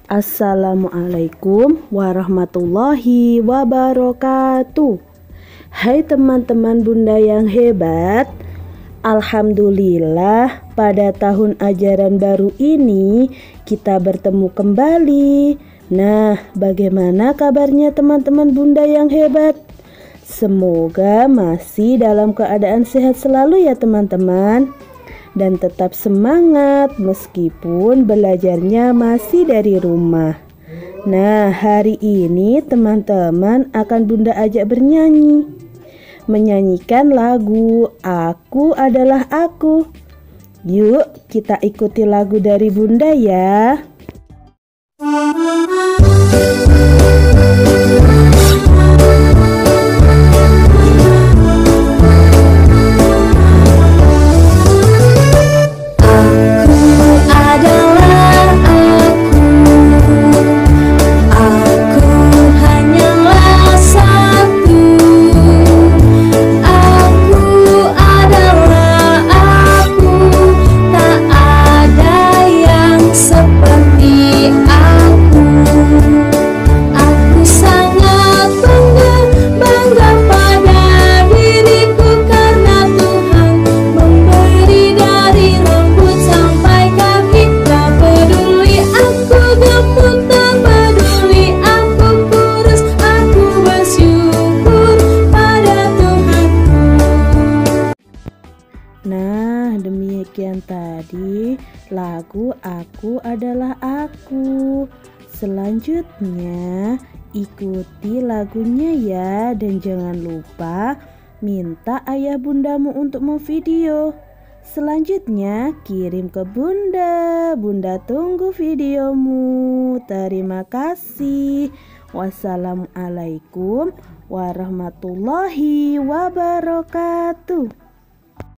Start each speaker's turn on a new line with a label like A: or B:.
A: Assalamualaikum warahmatullahi wabarakatuh. Hai teman-teman Bunda yang hebat, alhamdulillah pada tahun ajaran baru ini kita bertemu kembali. Nah, bagaimana kabarnya teman-teman Bunda yang hebat? Semoga masih dalam keadaan sehat selalu ya teman-teman. Dan tetap semangat meskipun belajarnya masih dari rumah. Nah, hari ini teman-teman akan Bunda ajak bernyanyi. Menyanyikan lagu Aku Adalah Aku. Yuk kita ikuti lagu dari Bunda ya. Nah, demikian tadi lagu Aku Adalah Aku. Selanjutnya ikuti lagunya ya, dan jangan lupa minta ayah bundamu untuk memvideo. Selanjutnya kirim ke Bunda. Bunda tunggu videomu. Terima kasih. Wassalamualaikum warahmatullahi wabarakatuh.